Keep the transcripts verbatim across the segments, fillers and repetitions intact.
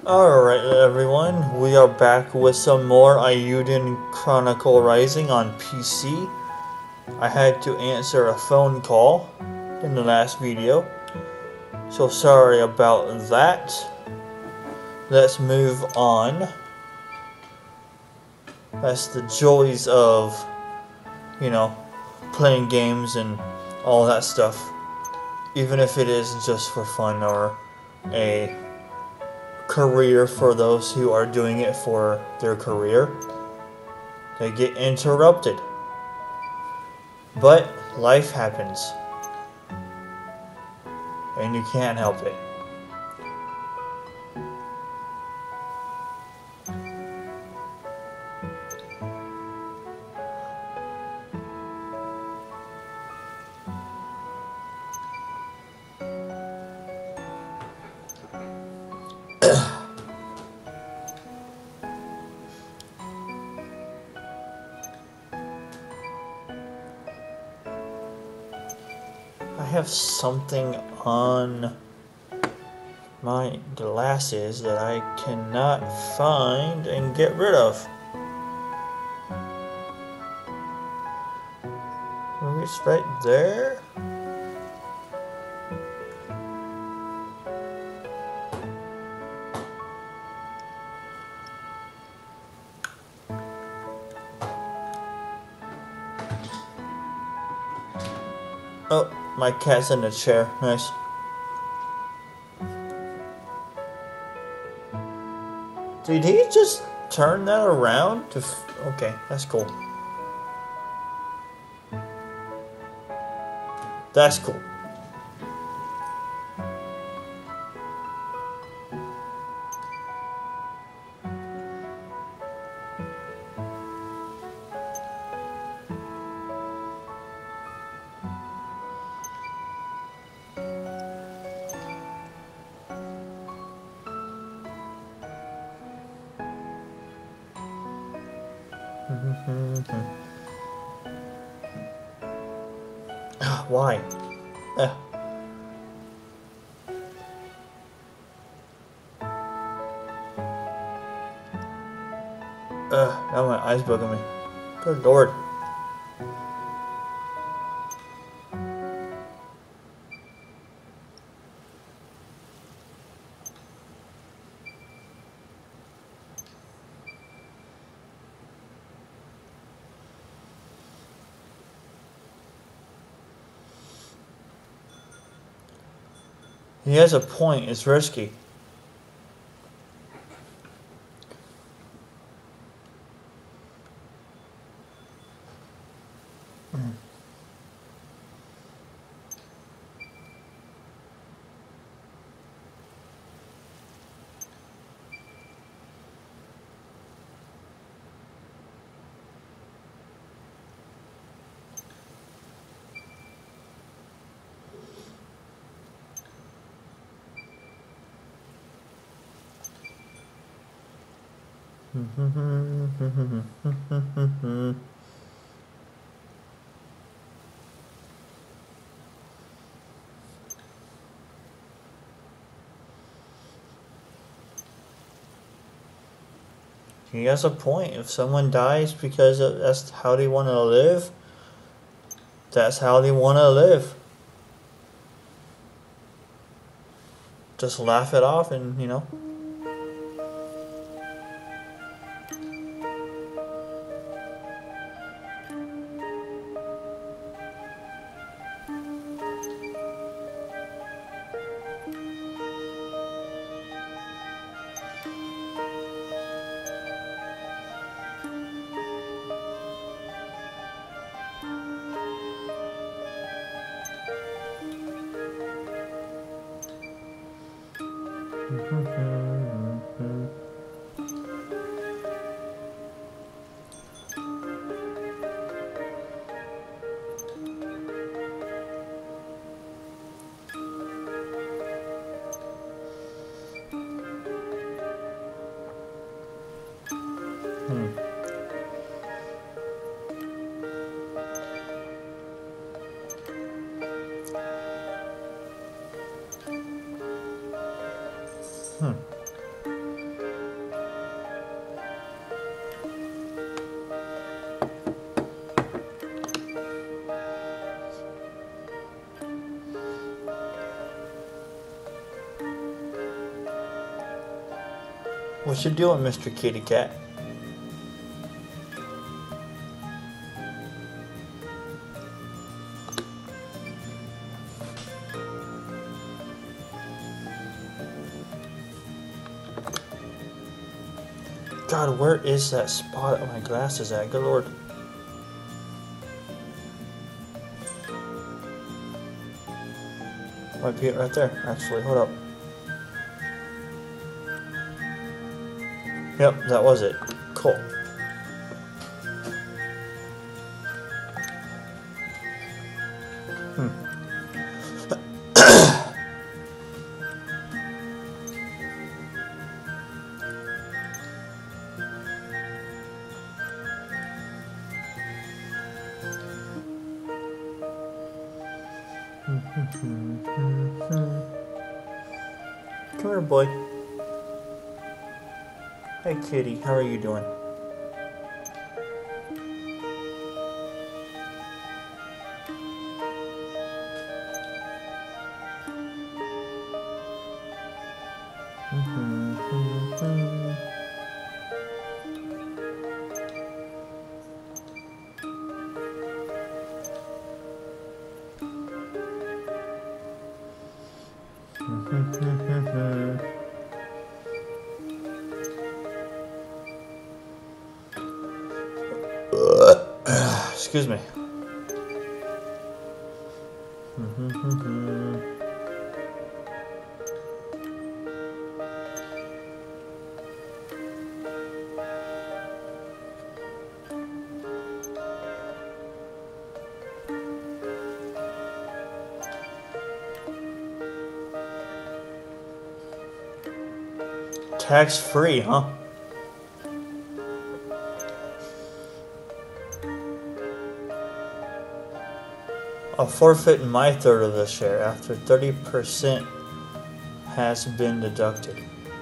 Alright everyone, we are back with some more Eiyuden Chronicle Rising on P C. I had to answer a phone call in the last video, so sorry about that. Let's move on. That's the joys of, you know, playing games and all that stuff. Even if it is just for fun or a career for those who are doing it for their career. They get interrupted. But life happens. And you can't help it. I have something on my glasses that I cannot find and get rid of. Maybe it's right there? Oh, my cat's in the chair. Nice. Did he just turn that around to f okay, that's cool. That's cool. Why? Uh. Uh, now my eyes bugging me. Good lord. He has a point, it's risky. He has a point. If someone dies because that's how they want to live, that's how they want to live. Just laugh it off and, you know. Hmm. Hmm. What you doing, Mister Kitty Cat? God, where is that spot my glasses at? Good lord. Might be it right there, actually. Hold up. Yep, that was it. Cool. Hmm. Come here, boy. Hey, kitty. How are you doing? Excuse me. Tax free, huh? I'll forfeit my third of the share after thirty percent has been deducted.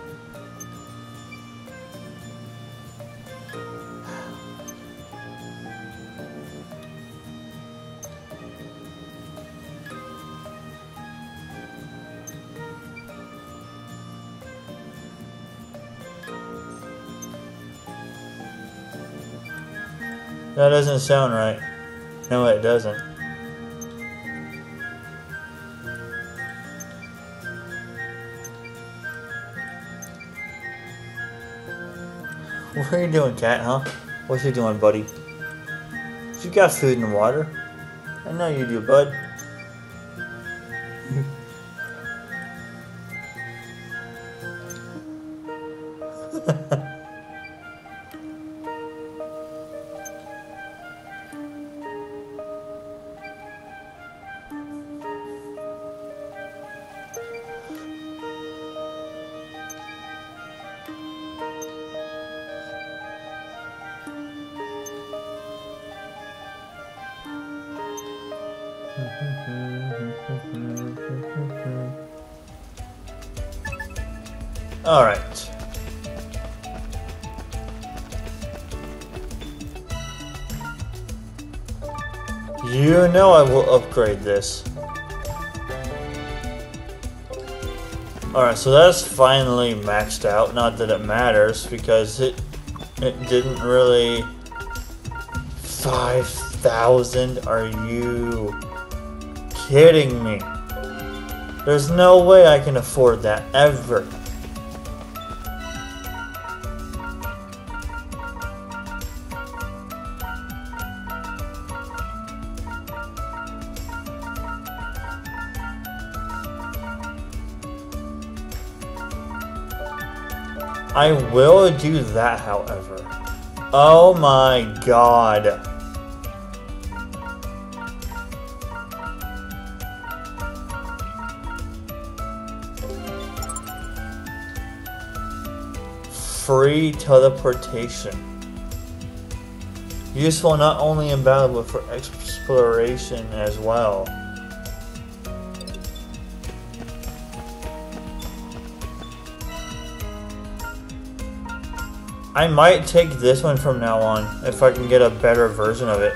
That doesn't sound right. No, it doesn't. What are you doing, cat, huh? What you doing, buddy? You got food and water. I know you do, bud. All right. You know I will upgrade this. Alright, so that's finally maxed out. Not that it matters, because it it didn't really... five thousand? Are you kidding me? There's no way I can afford that, ever. I will do that, however. Oh my god. Free teleportation. Useful not only in battle but for exploration as well. I might take this one from now on, if I can get a better version of it.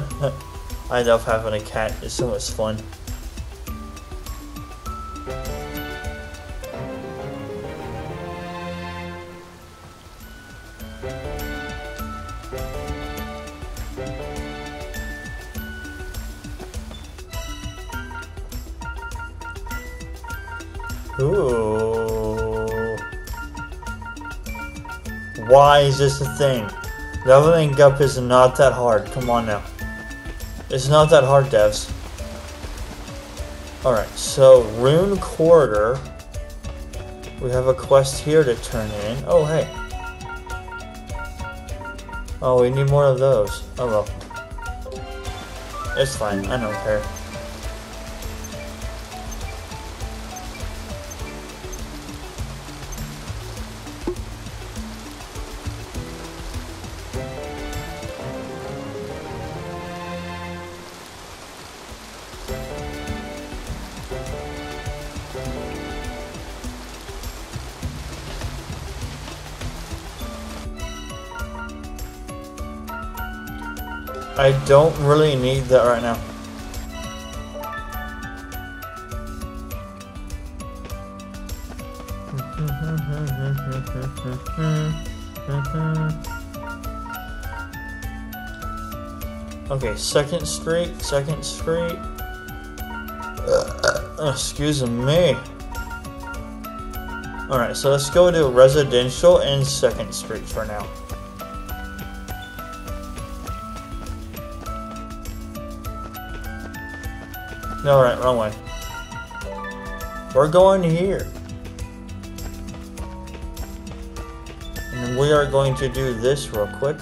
I love having a cat, it's so much fun. Ooh. Why is this a thing? Leveling up is not that hard. Come on now. It's not that hard, devs. Alright, so Rune Corridor. We have a quest here to turn in. Oh, hey. Oh, we need more of those. Oh well. It's fine. I don't care. I don't really need that right now. Okay, second street, second street. Uh, excuse me. Alright, so let's go to residential and second street for now. No, right, wrong way. We're going here. And we are going to do this real quick.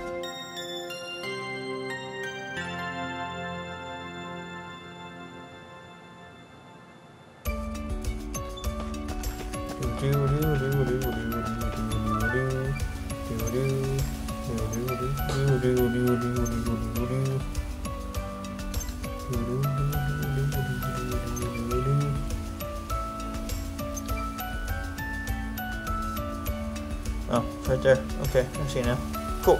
Oh, right there. Okay, I see now. Cool.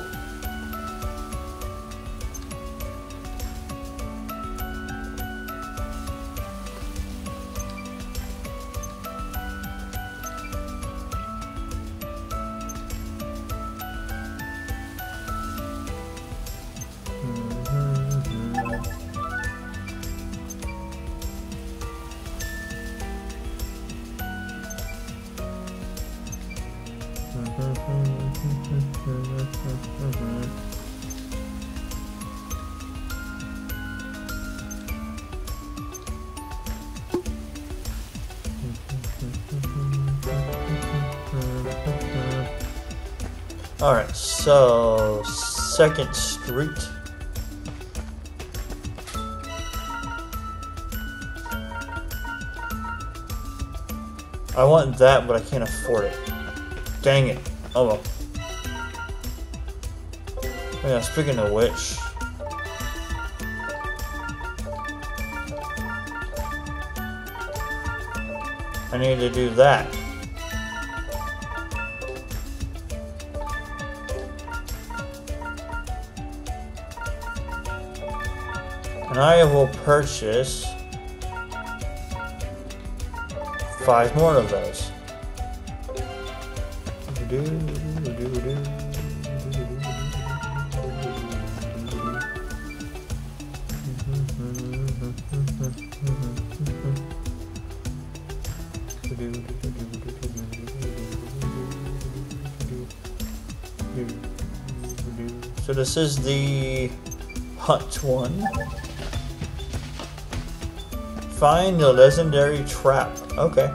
Alright, so second street. I want that, but I can't afford it. Dang it. Oh well. Oh yeah, speaking of which. I need to do that. And I will purchase five more of those. So this is the hunt one. Find the legendary trap. Okay.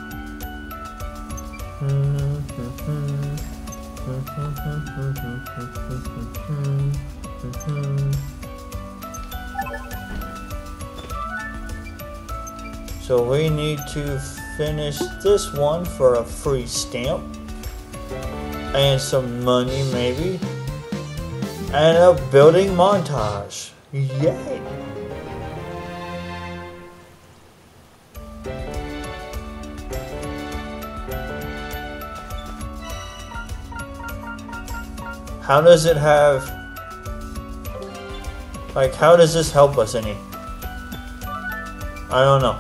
So we need to finish this one for a free stamp and some money maybe, and a building montage. Yay! How does it have, like, how does this help us any? I don't know.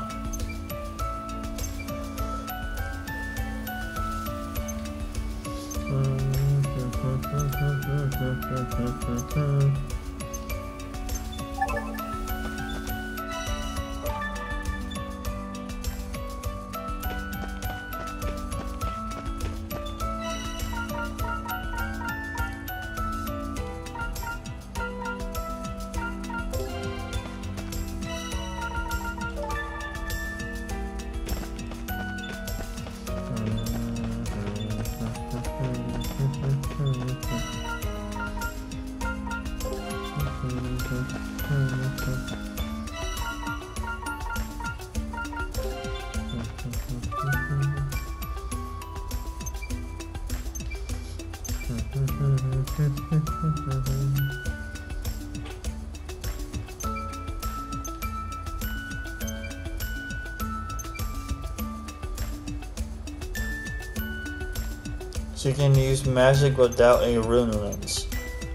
So you can use magic without a rune lens.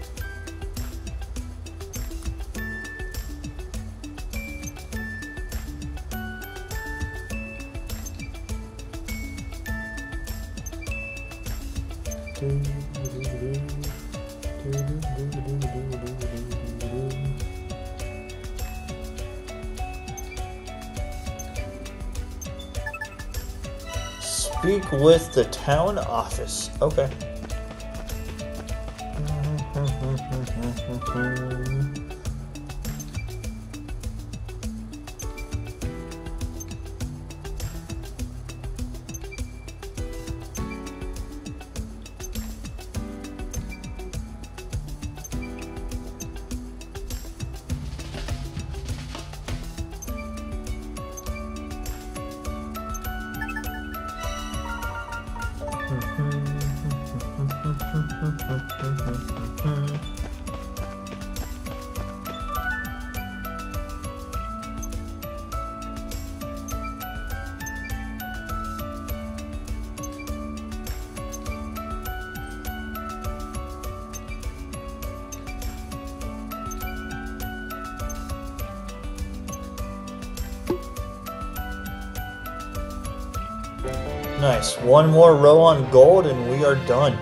Speak with the town office. Okay. Nice. One more row on gold and we are done.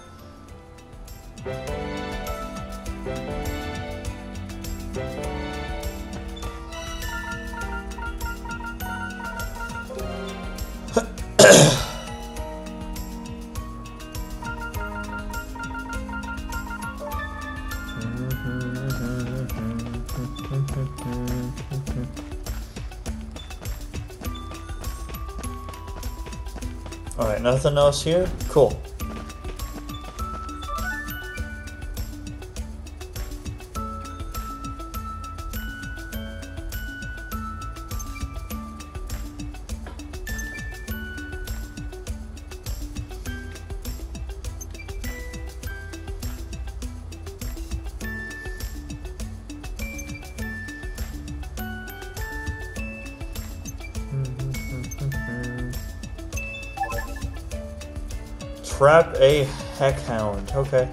Alright, nothing else here? Cool. Trap a heckhound. Okay.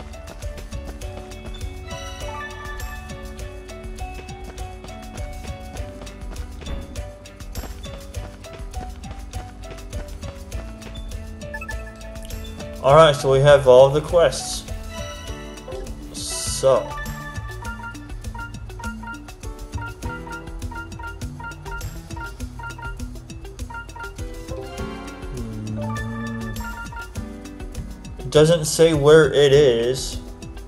Alright, so we have all the quests. So. Doesn't say where it is,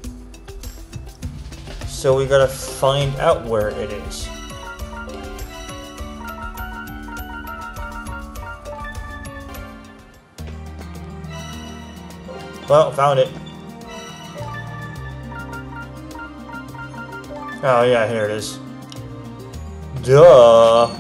so we gotta find out where it is. Well, found it. Oh yeah, here it is. Duh.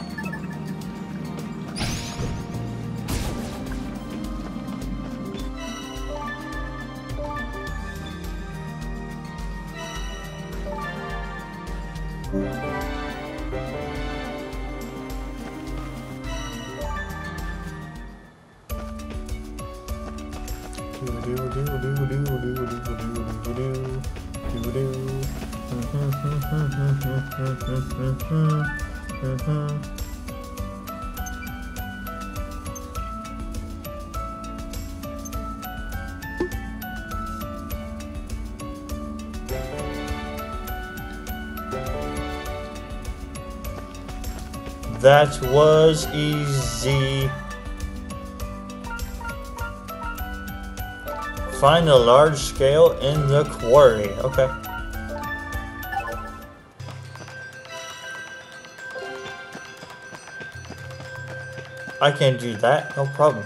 That was easy. Find a large scale in the quarry. Okay. I can do that, no problem.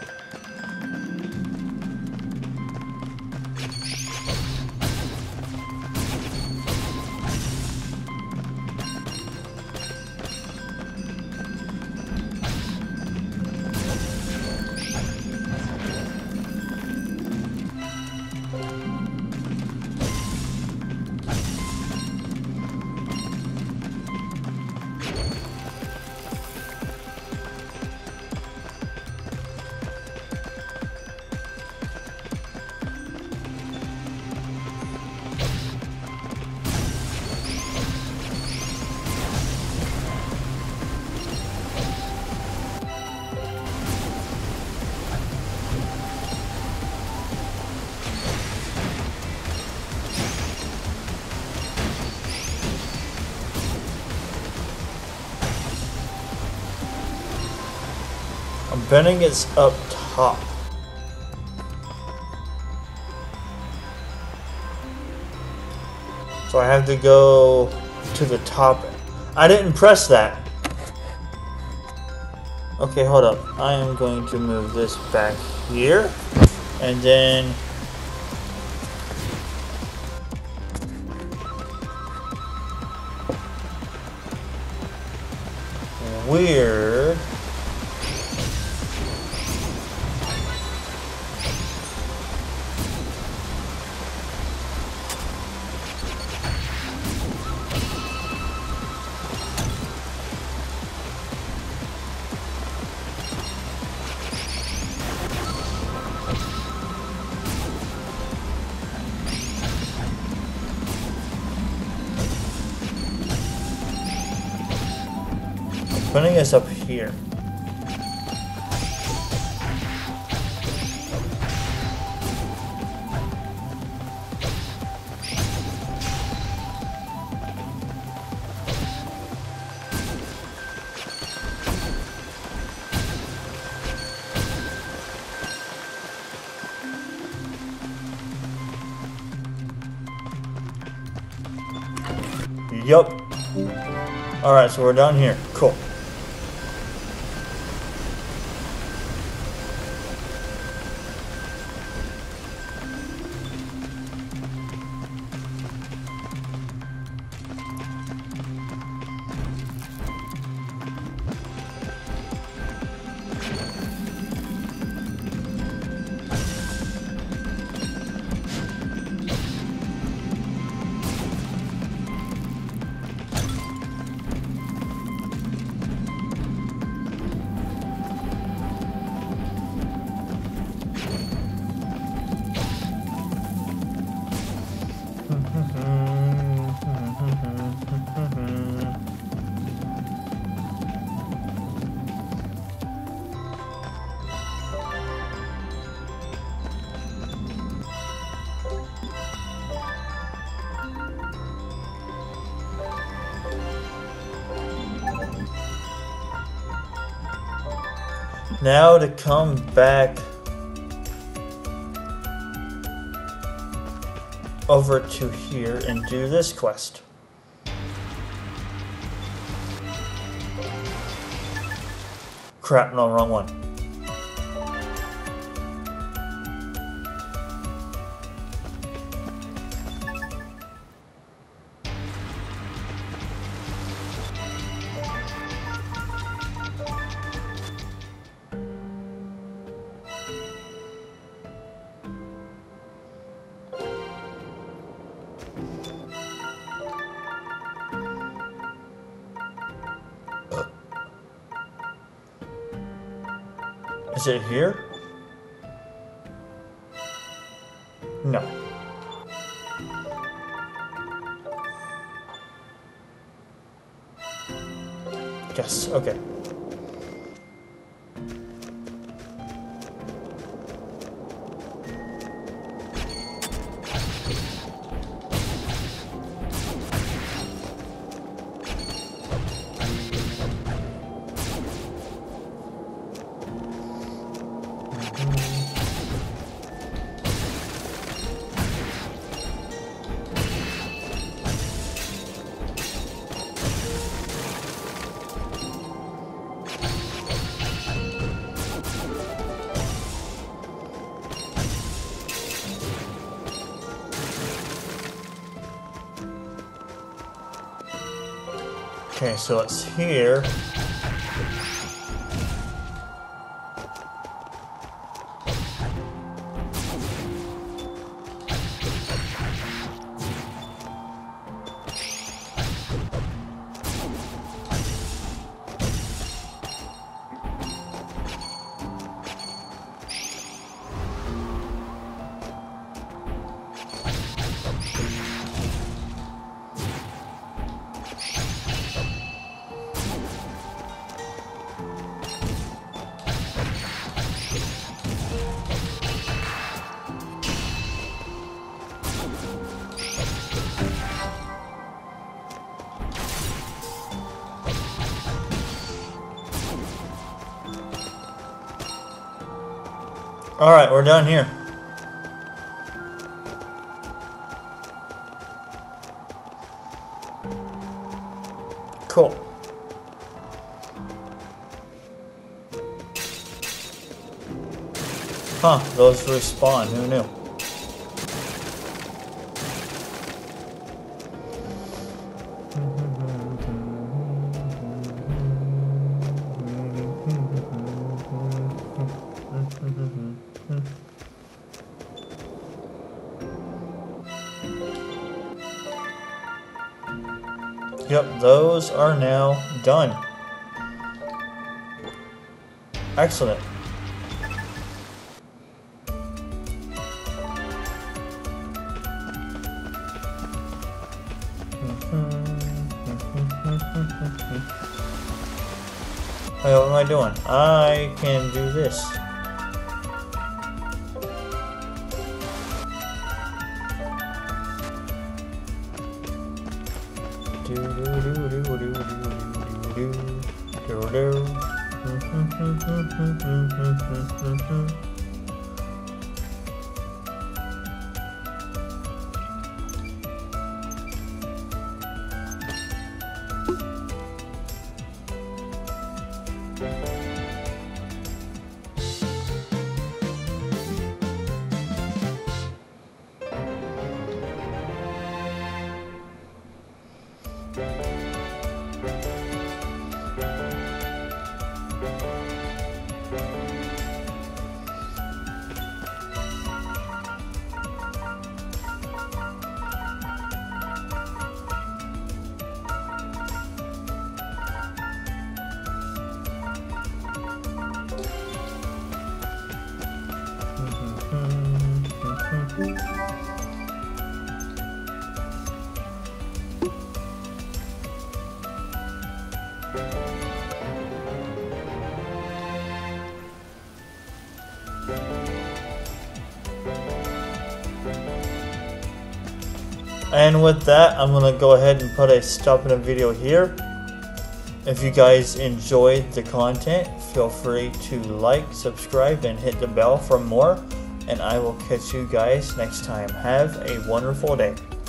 I'm betting it's up top. So I have to go to the top. I didn't press that. Okay, hold up. I am going to move this back here. And then... Weird. Putting us up here. Yup. Alright, so we're down here. Cool. Now to come back over to here and do this quest. Crap, no, wrong one. Is it here? No. Yes, okay. Okay, so it's here. Alright, we're done here. Cool. Huh, those respawn, who knew? Yep, those are now done. Excellent. Hey, what am I doing? I can do this. Do do do do do do do do do do. And with that, I'm gonna go ahead and put a stop in the video here. If you guys enjoyed the content, feel free to like, subscribe, and hit the bell for more. And I will catch you guys next time. Have a wonderful day.